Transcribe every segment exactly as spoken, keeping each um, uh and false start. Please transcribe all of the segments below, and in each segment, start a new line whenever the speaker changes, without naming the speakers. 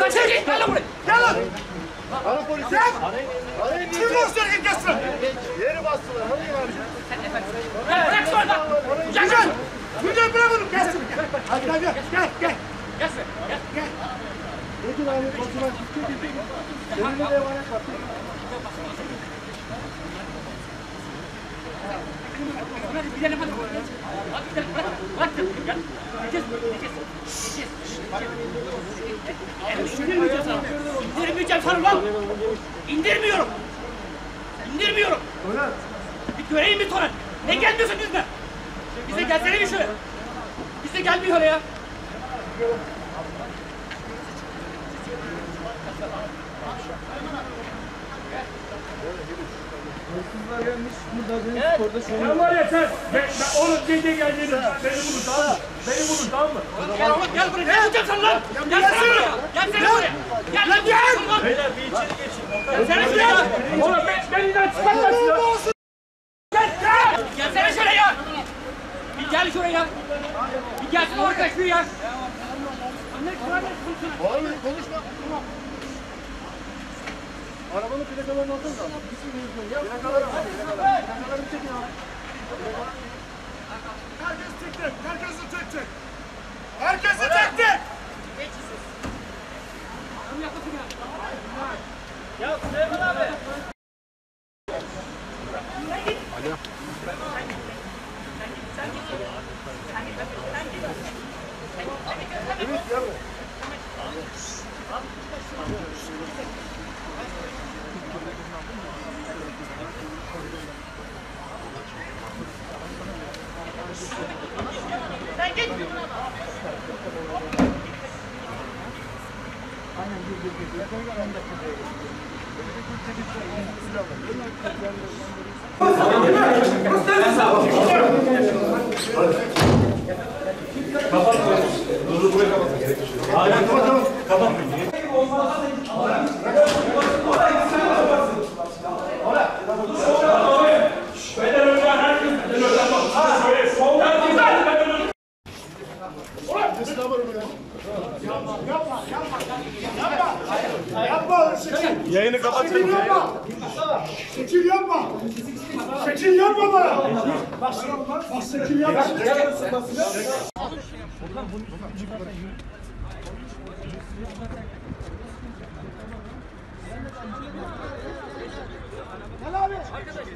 Lan çek! Gel lan buraya! Gel lan!
Ara polisi.
Gel!
Arayın.
Kim dostlar gitmesin?
Yeri bastılar. Arayın abi.
Gel bırak şu oradan! Gel gel! Tuncay bırak onu! Gelsin! Hadi gel gel! Gel gel! Gelsin! Gel! Gel!
Peki abi kontrol gitti. Önünde de emanet var.
Hadi gidelim hadi. Hadi gidelim bırak. Bırak. Gel. Gideceğiz. Gideceğiz. Gideceğiz. İndirmeyeceğim sana. İndirmeyeceğim sana lan. İndirmiyorum. İndirmiyorum. Bir göreyim bir sonra. Ne gelmiyorsun bizden? Bize gelsene bir şöyle. Bize gelmiyor ya.
Hırsızlar gelmiş. Burada benim
Evet.
sporda şöyle.
Sen var ya sen, ben, ben onun dediği geldiğini, beni bulun tamam mı? Beni bulun tamam mı?
Gel oğlum gel buraya. Ne yapacağım sana lan? Gelsene buraya. Gelsene buraya. Gel lan gel.
Beyler bir içeri geçin.
Gelsene şuraya.
Oğlum ben, benden çıkartmasın ya.
Gel gel. Gelsene şuraya ya. Bir gel şuraya. Bir gelsin o arkadaş bir ya.
Abi konuşma. Arabanın plakalarını aldın da. Plakaları al. Plakaları çekin abi.
Herkes çekti. Herkesi çekti. Herkesi çekti.
Ya Süleyman abi.
Evet yavrum.
Sen git.
Aynen gir gir gir. Plakaları on dakika.
Beyler önce herkes beden önden bak. Şöyle soldan güzel beden önden.
Yapma. Şekil.
Yayını kapatın.
Şekil yapma. Şekil yapma. Şekil yapma bana. Bak bak şekil yapma. Gel abi.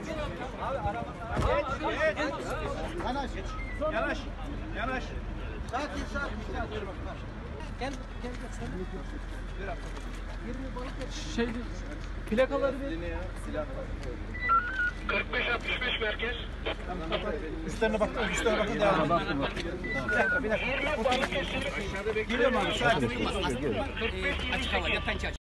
Yanaş. Yanaş. Yanaş. Sakin sakin.
Gel, gel, gel. Şey, plakaları verin.
kırk beş altmış beş merkez.
Üstlerine bakın, üstlerine bakın devam edin. Bir dakika, bir dakika. Geliyorum abi, sakin.
Açık hava, pençe aç.